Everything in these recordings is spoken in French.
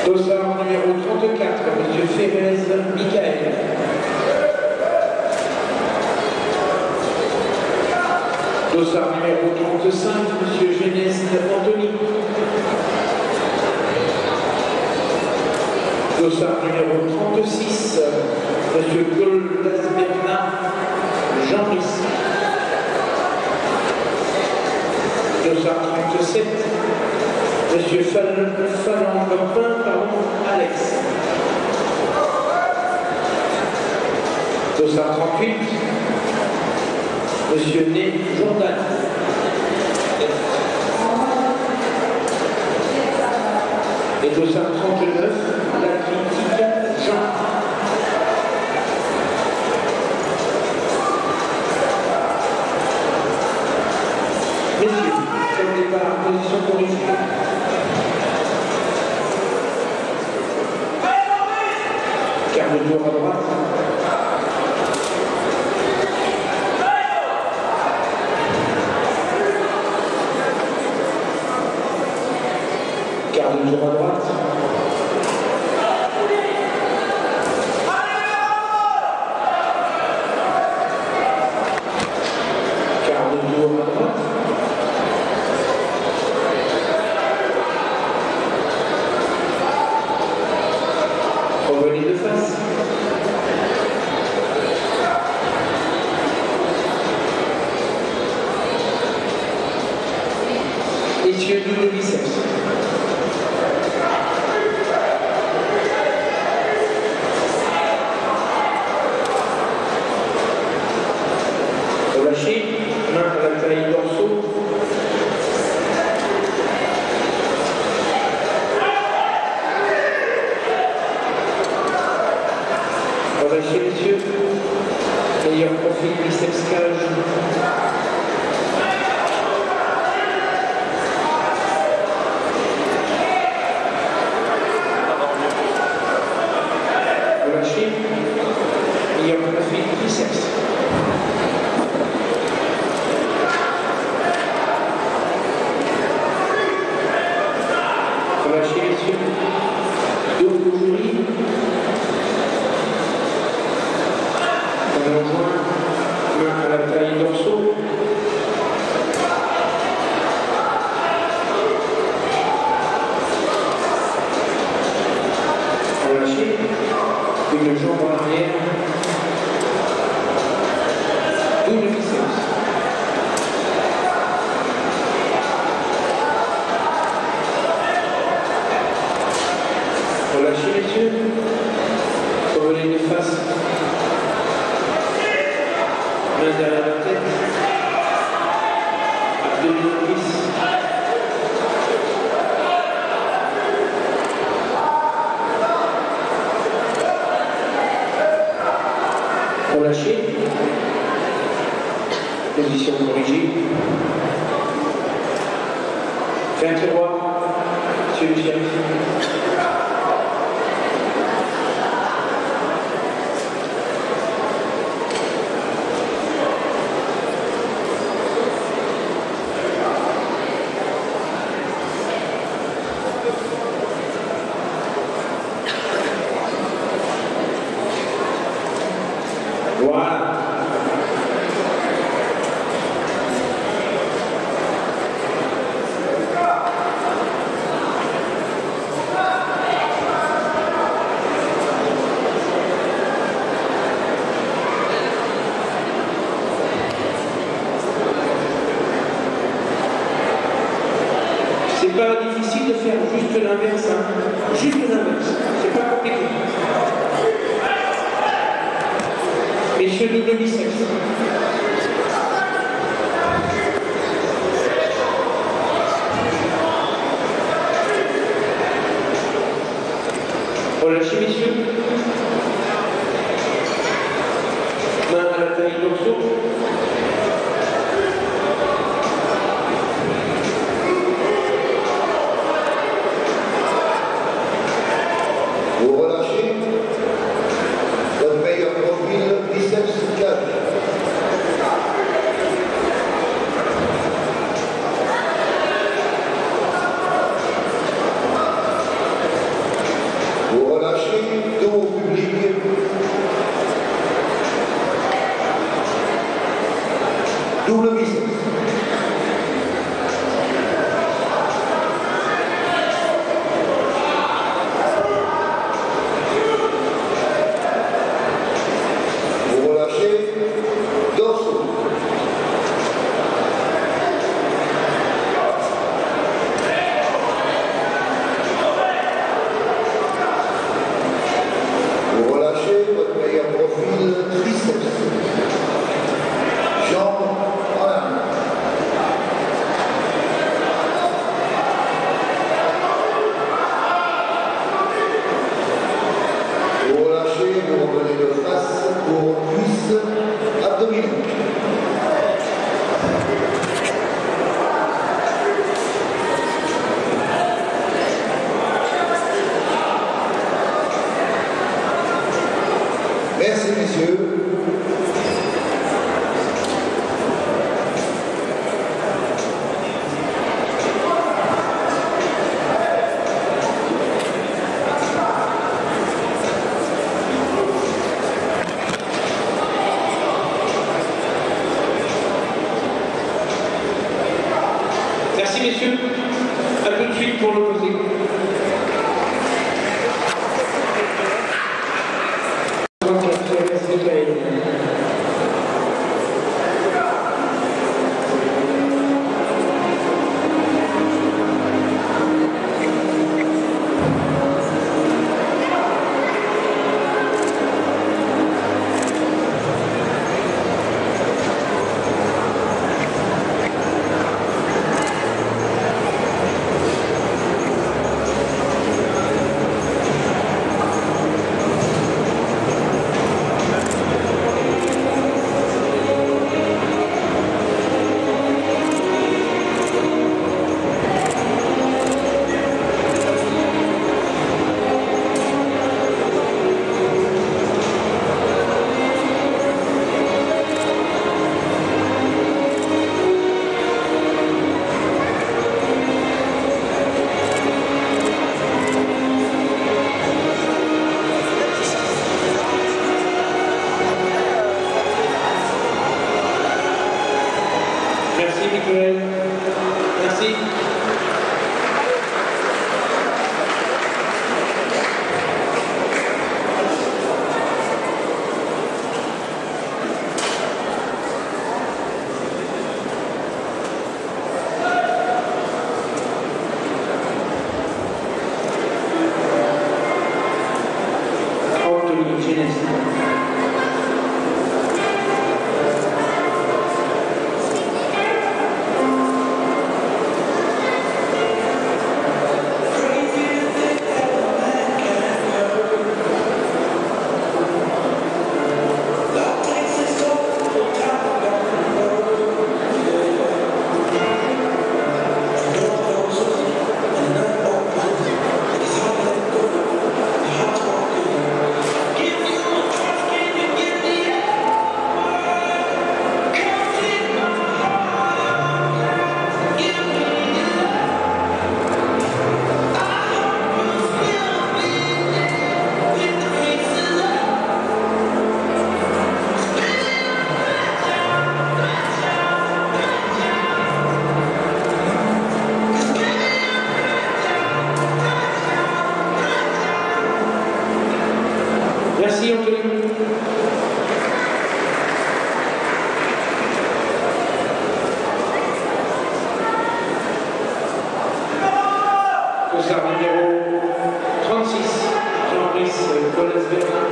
Dossard numéro 34, M. Ferrez Michael. Dossard numéro 35, M. Geneste Anthony. Dossard numéro 36, M. Goldasberna Jean-Brice. Dossard 37, M. Falland-Lopin, Alex. Dossard 38, M. Né Jordan. Et Dossard 39, la critique Jean. Messieurs, comme départ, position corrigée. Quart de tour à droite. Quart de tour à droite. Quart de tour à droite. Revenez de face. Messieurs, double biceps. Relâchez, main à la taille dorsaux. Relâchez, messieurs. Meilleur profil biceps cage. Relâchez. Meilleur profil biceps. Relâchez, messieurs. Dos aujourd'hui. On rejoint, main à la taille dorsaux. Relâchez. Une jambe en arrière. Double biceps. Relâchez, messieurs. Revenez de face. Main derrière la tête. Abdominaux lisses. Relâchez. Position corrigée. Fait un tiroir. Monsieur le shérif. Voilà. C'est pas difficile de faire juste l'inverse, hein. Juste l'inverse, c'est pas compliqué. Messieurs, double biceps. Relâchez, messieurs. Main à la taille dorsaux. Vous relâchez. Votre meilleur profil, biceps cage. double biceps. Vous relâchez, dorsaux. Vous relâchez votre meilleur profil, triceps. Jambes en arrière. Vous relâchez, vous revenez de face pour cuisses abdominaux. Merci messieurs. Merci messieurs. À tout de suite pour l'opposé. Merci Michael. Merci. Anthony Genesis. Merci Anthony. Cosard numéro 36, Jean-Brice Colesberg.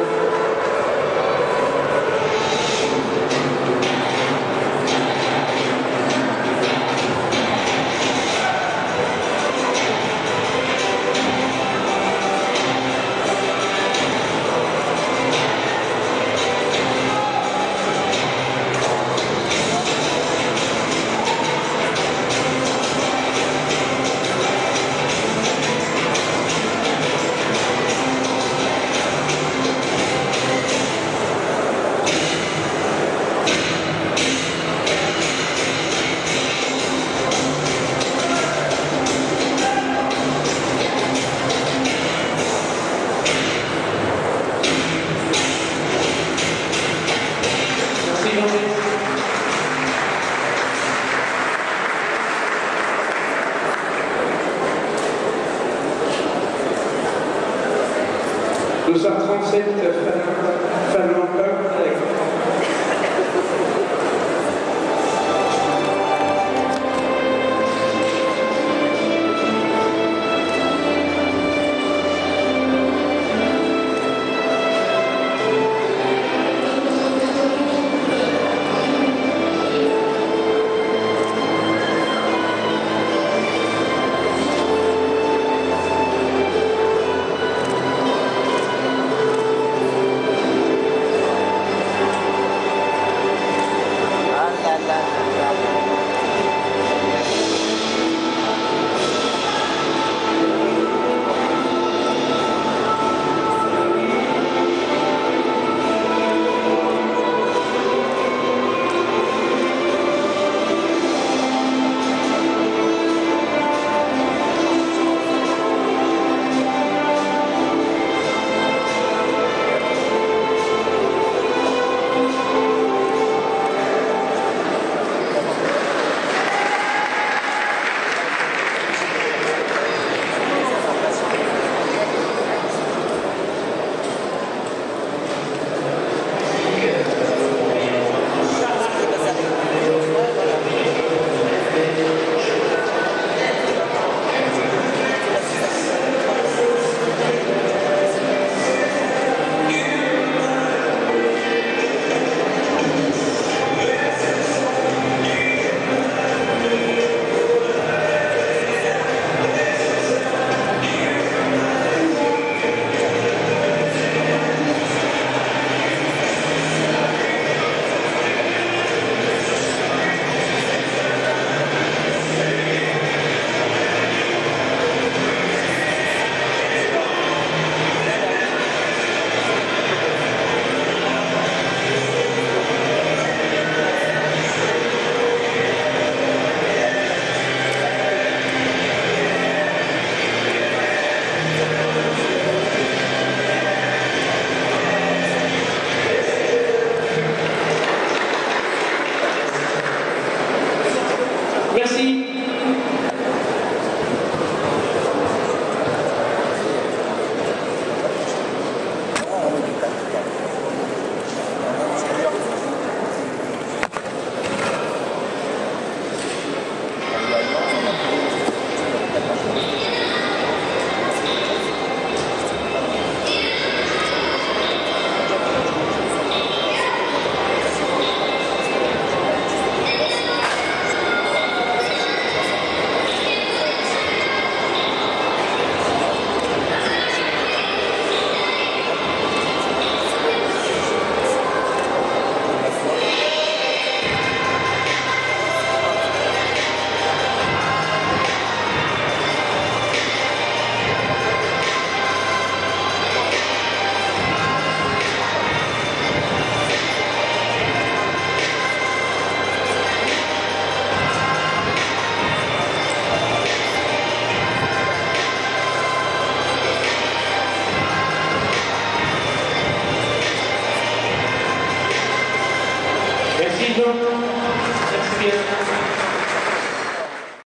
Dossard 37, Finlande.